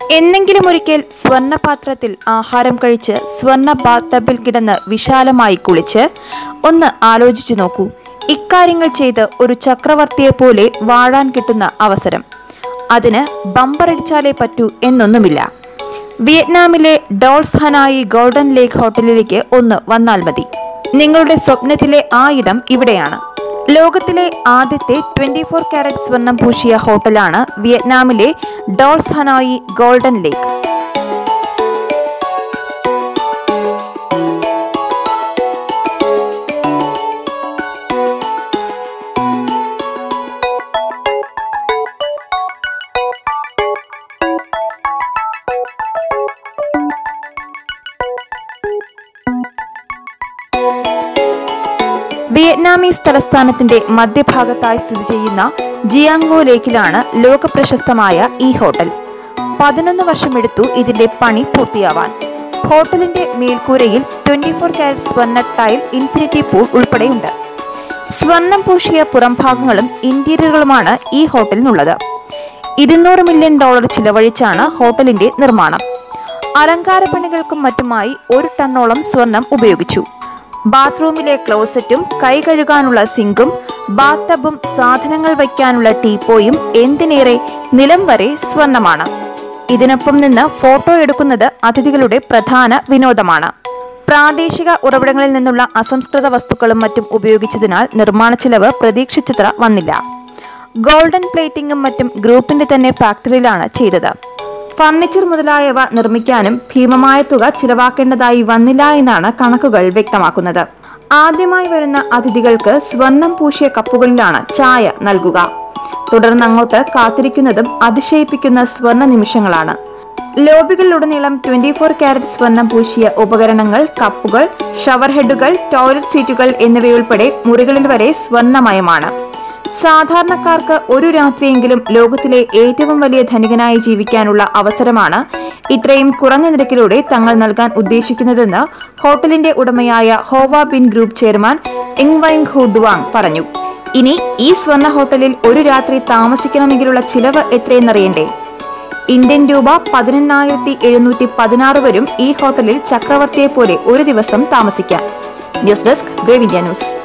എന്നെങ്കിലും ഒരിക്കൽ സ്വർണ്ണപാത്രത്തിൽ ആഹാരം കഴിച്ച് സ്വർണ്ണ ബാത്ടബിൽ കിടന്ന് വിശാലമായി കുളിച്ച് ഒന്ന് ആലോചിച്ചു നോക്കൂ. ഇക്കാര്യങ്ങൾ ചെയ്ത് ഒരു ചക്രവർത്തിയെപ്പോലെ വാഴാൻ കിട്ടുന്ന അവസരം അതിന് ബമ്പറടിച്ചാലേ പറ്റൂ എന്നൊന്നുമില്ല. വിയറ്റ്നാമിലെ ഡോൾസ് ഹനായി ഗോൾഡൻ ലേക്ക് ഹോട്ടലിലേക്ക് ഒന്ന് വന്നാൽ മതി. നിങ്ങളുടെ സ്വപ്നത്തിലെ ആ ഇടം ഇവിടെയാണ്. ലോകത്തിലെ ആദ്യത്തെ 24 കാരറ്റ് സ്വർണം പൂശിയ ഹോട്ടലാണ് വിയറ്റ്നാമിലെ Dolce Hanoi Golden Lake. Vietnamese തലസ്ഥാനത്തിന്റെ മധ്യഭാഗത്തായി സ്ഥിതി ചെയ്യുന്ന ജിയാങ് വോ ലേക്കിലാണ് ലോകപ്രശസ്തമായ ഈ ഹോട്ടൽ. 11 വർഷമെടുത്തു ഇതിന്റെ പണി പൂർത്തിയാവാൻ. ഹോട്ടലിന്റെ മേൽക്കൂരയിൽ 24 കാരറ്റ് സ്വർണ്ണ ടൈൽ ഇൻഫിനിറ്റി പൂൾ ഉൾപ്പെടെയുണ്ട്. സ്വർണം പൂശിയ പുറംഭാഗങ്ങളും ഇന്റീരിയറുകളുമാണ് ഈ ഹോട്ടലിനുള്ളത്. $200 മില്യൺ ചിലവഴിച്ചാണ് ഹോട്ടലിന്റെ നിർമ്മാണം. അലങ്കാരപ്പണികൾക്കും മറ്റുമായി 1 ടണ്ണോളം സ്വർണം ഉപയോഗിച്ചു. ബാത്റൂമിലെ ക്ലോസറ്റും കൈ കഴുകാനുള്ള സിങ്കും ബാത്ടബും സാധനങ്ങൾ വയ്ക്കാനുള്ള ടീപ്പോയും എന്തിനേറെ നിലം വരെ സ്വർണമാണ്. ഇതിനൊപ്പം നിന്ന് ഫോട്ടോ എടുക്കുന്നത് അതിഥികളുടെ പ്രധാന വിനോദമാണ്. പ്രാദേശിക ഉറവിടങ്ങളിൽ നിന്നുള്ള അസംസ്കൃത വസ്തുക്കളും മറ്റും ഉപയോഗിച്ചതിനാൽ നിർമ്മാണ ചെലവ് പ്രതീക്ഷിച്ചത്ര വന്നില്ല. ഗോൾഡൻ പ്ലേറ്റിംഗും മറ്റും ഗ്രൂപ്പിന്റെ തന്നെ ഫാക്ടറിയിലാണ് ചെയ്തത്. ഫർണിച്ചർ മുതലായവ നിർമ്മിക്കാനും ഭീമമായ തുക ചിലവാക്കേണ്ടതായി വന്നില്ല എന്നാണ് കണക്കുകൾ വ്യക്തമാക്കുന്നത്. ആദ്യമായി വരുന്ന അതിഥികൾക്ക് സ്വർണം പൂശിയ കപ്പുകളിലാണ് ചായ നൽകുക. തുടർന്ന് അങ്ങോട്ട് കാത്തിരിക്കുന്നതും അതിശയിപ്പിക്കുന്ന സ്വർണ്ണ നിമിഷങ്ങളാണ്. ലോബികളിലുടനീളം 24 കാരറ്റ് സ്വർണം പൂശിയ ഉപകരണങ്ങൾ, കപ്പുകൾ, ഷവർ ഹെഡുകൾ, ടോയ്ലറ്റ് സീറ്റുകൾ എന്നിവയുൾപ്പെടെ മുറികളിൽ വരെ സ്വർണ്ണമയമാണ്. സാധാരണക്കാർക്ക് ഒരു രാത്രിയെങ്കിലും ലോകത്തിലെ ഏറ്റവും വലിയ ധനികനായി ജീവിക്കാനുള്ള അവസരമാണ് ഇത്രയും കുറഞ്ഞ നിരക്കിലൂടെ തങ്ങൾ നൽകാൻ ഉദ്ദേശിക്കുന്നതെന്ന് ഹോട്ടലിന്റെ ഉടമയായ ഹോവ ബിൻ ഗ്രൂപ്പ് ചെയർമാൻ ഇങ്വൈങ് ഹു ഡുവാങ് പറഞ്ഞു. ഇനി ഈ സ്വർണ്ണ ഹോട്ടലിൽ ഒരു രാത്രി താമസിക്കണമെങ്കിലുള്ള ചിലവ് എത്രയെന്നറിയണ്ടേ? ഇന്ത്യൻ രൂപ 11,716 വരും ഈ ഹോട്ടലിൽ ചക്രവർത്തിയെ പോലെ ഒരു ദിവസം താമസിക്കാം. News desk Brave India news.